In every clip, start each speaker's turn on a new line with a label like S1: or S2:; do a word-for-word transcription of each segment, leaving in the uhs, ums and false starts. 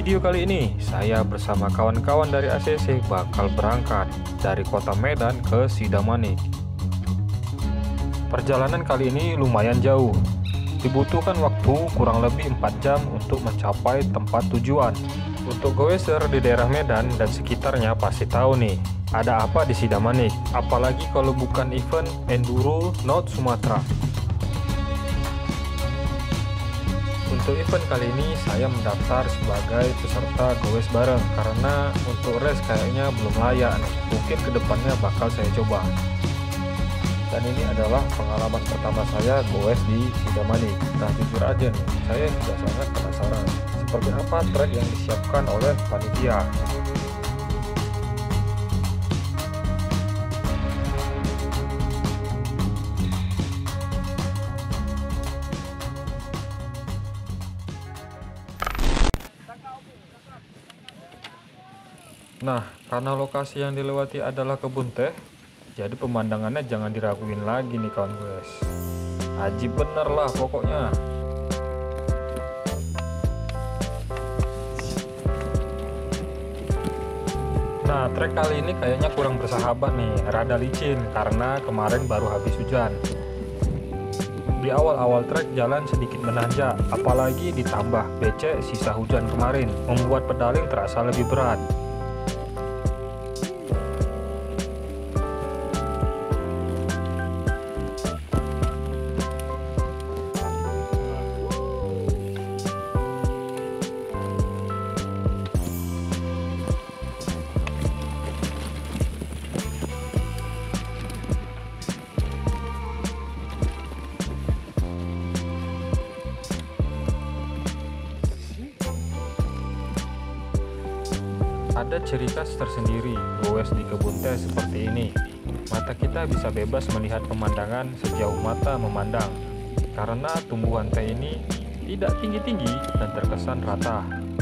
S1: video kali ini, saya bersama kawan-kawan dari A C C bakal berangkat dari kota Medan ke Sidamanik. Perjalanan kali ini lumayan jauh, dibutuhkan waktu kurang lebih empat jam untuk mencapai tempat tujuan. Untuk goeser di daerah Medan dan sekitarnya pasti tahu nih, ada apa di Sidamanik, apalagi kalau bukan event Enduro North Sumatra. Untuk event kali ini saya mendaftar sebagai peserta goes bareng karena untuk race kayaknya belum layak nih. Mungkin kedepannya bakal saya coba. Dan ini adalah pengalaman pertama saya goes di Sidamanik. Nah jujur aja nih, saya juga sangat penasaran seperti apa trek yang disiapkan oleh panitia. Nah, karena lokasi yang dilewati adalah kebun teh, jadi pemandangannya jangan diraguin lagi nih kawan guys. Ajib bener lah pokoknya. Nah, trek kali ini kayaknya kurang bersahabat nih, rada licin karena kemarin baru habis hujan. Di awal-awal trek jalan sedikit menanjak, apalagi ditambah becek sisa hujan kemarin, membuat pedaling terasa lebih berat. Ada ciri khas tersendiri goes di kebun teh seperti ini. Mata kita bisa bebas melihat pemandangan sejauh mata memandang, karena tumbuhan teh ini tidak tinggi-tinggi dan terkesan rata.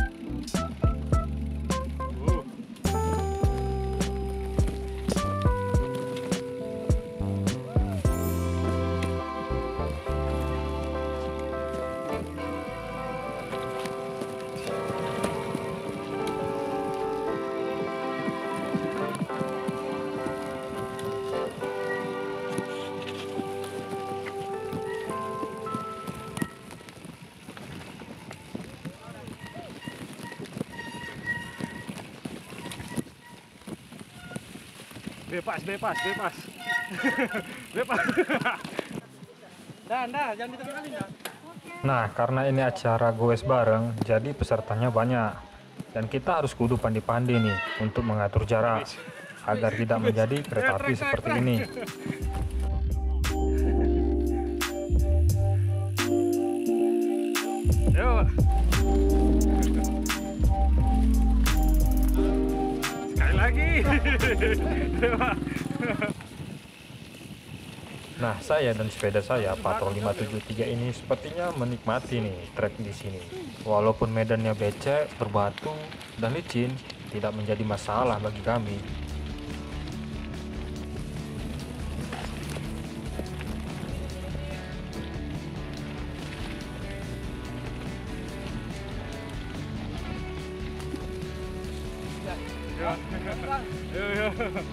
S2: Bebas, bebas, bebas. Bebas. Dah, dah, jangan ditekan dah.
S1: Nah, karena ini acara goes bareng, jadi pesertanya banyak. Dan kita harus kudu pandi-pandi nih untuk mengatur jarak, agar tidak menjadi kereta api seperti ini.
S2: Yuk. Sekali lagi.
S1: Nah, saya dan sepeda saya Patrol lima tujuh tiga ini sepertinya menikmati nih trek di sini. Walaupun medannya becek, berbatu, dan licin, tidak menjadi masalah bagi kami.
S2: Yuk, yuk.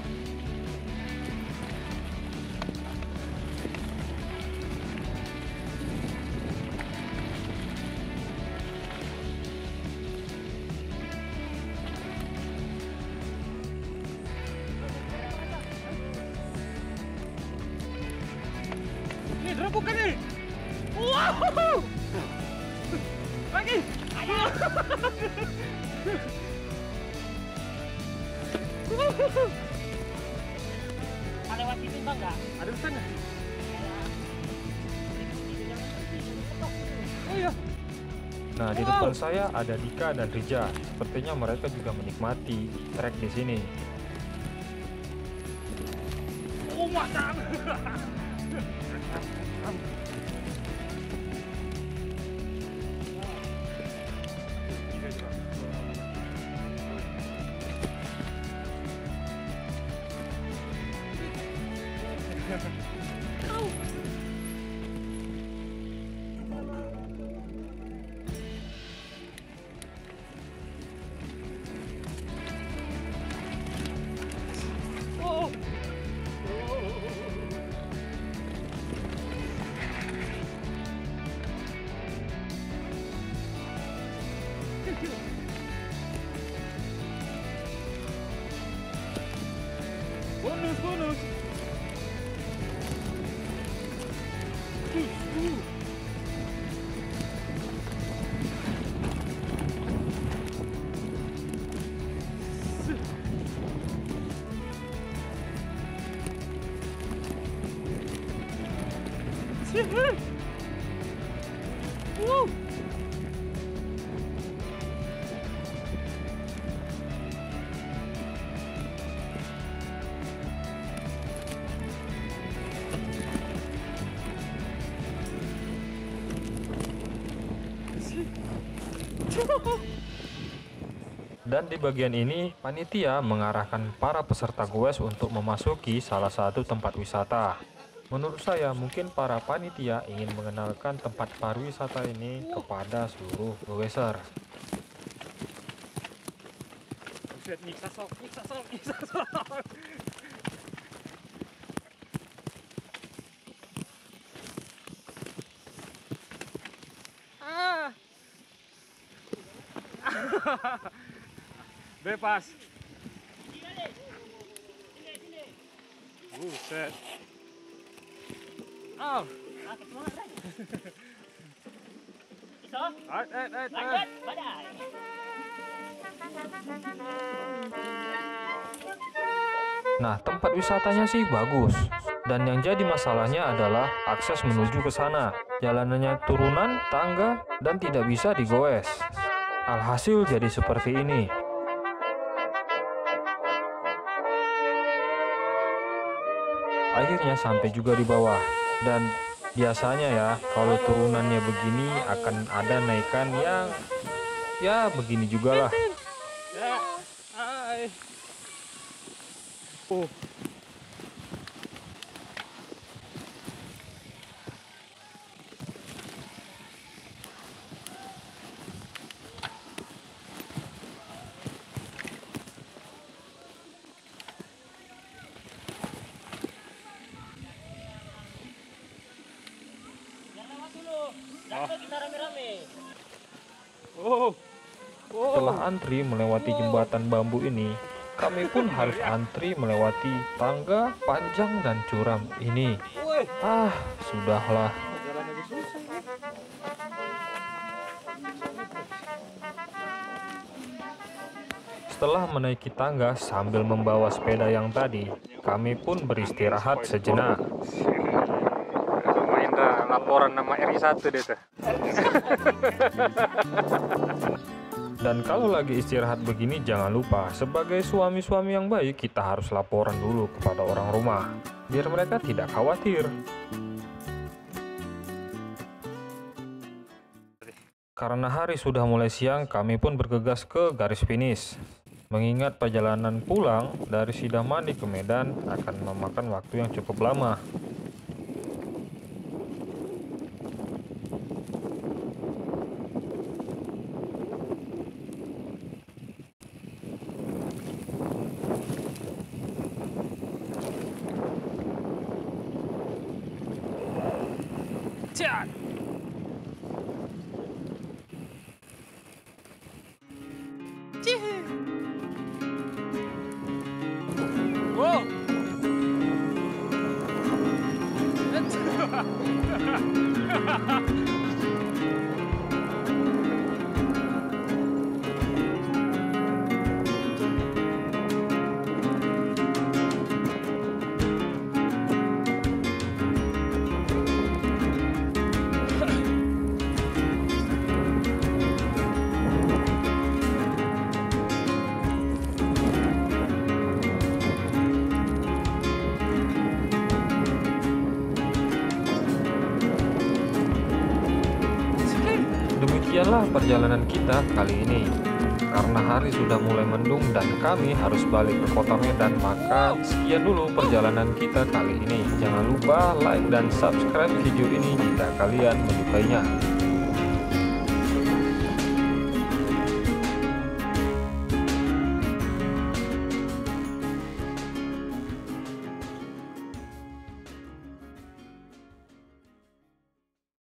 S2: Nih, drop bukan nih. Wow. Lagi. Ayo.
S3: Ada lewat sini bang nggak?
S2: Ada pesan nggak? Oh iya.
S1: Nah, di depan saya ada Dika dan Rija. Sepertinya mereka juga menikmati trek di sini.
S2: Oh mantap. bonus, bonus. Uh, uh. Woo!
S1: Dan di bagian ini, panitia mengarahkan para peserta goes untuk memasuki salah satu tempat wisata. Menurut saya, mungkin para panitia ingin mengenalkan tempat pariwisata ini kepada seluruh goeser.
S2: Buset, nyiksa sok, nyiksa sok, nyiksa sok. Ah. Bebas. Buset. Oh.
S3: Sakit banget kan? Iso?
S2: Ait, ait, ait, ait.
S3: Lanjut, badai.
S1: Nah, tempat wisatanya sih bagus. Dan yang jadi masalahnya adalah akses menuju ke sana. Jalanannya turunan, tangga, dan tidak bisa digoes. Alhasil jadi seperti ini. Akhirnya sampai juga di bawah. Dan biasanya ya, kalau turunannya begini akan ada naikan yang ya begini juga lah.
S2: Ya. Hai. Oh.
S3: Jangan lewat dulu. Langsung kita rame-rame.
S2: Oh. Oh.
S1: Setelah antri melewati jembatan bambu ini, kami pun harus antri melewati tangga panjang dan curam ini.
S2: Woi.
S1: Ah, sudahlah.
S2: Jalan lagi susah.
S1: Setelah menaiki tangga sambil membawa sepeda yang tadi, kami pun beristirahat sejenak.
S2: Main dah laporan nama R I satu deh tuh.
S1: Dan kalau lagi istirahat begini jangan lupa, sebagai suami-suami yang baik kita harus laporan dulu kepada orang rumah, biar mereka tidak khawatir. Karena hari sudah mulai siang, kami pun bergegas ke garis finish. Mengingat perjalanan pulang dari Sidamani ke Medan akan memakan waktu yang cukup lama.
S2: Ciat. Wow.
S1: Demikianlah perjalanan kita kali ini. Karena hari sudah mulai mendung dan kami harus balik ke kota Medan, maka sekian dulu perjalanan kita kali ini. Jangan lupa like dan subscribe video ini jika kalian menyukainya.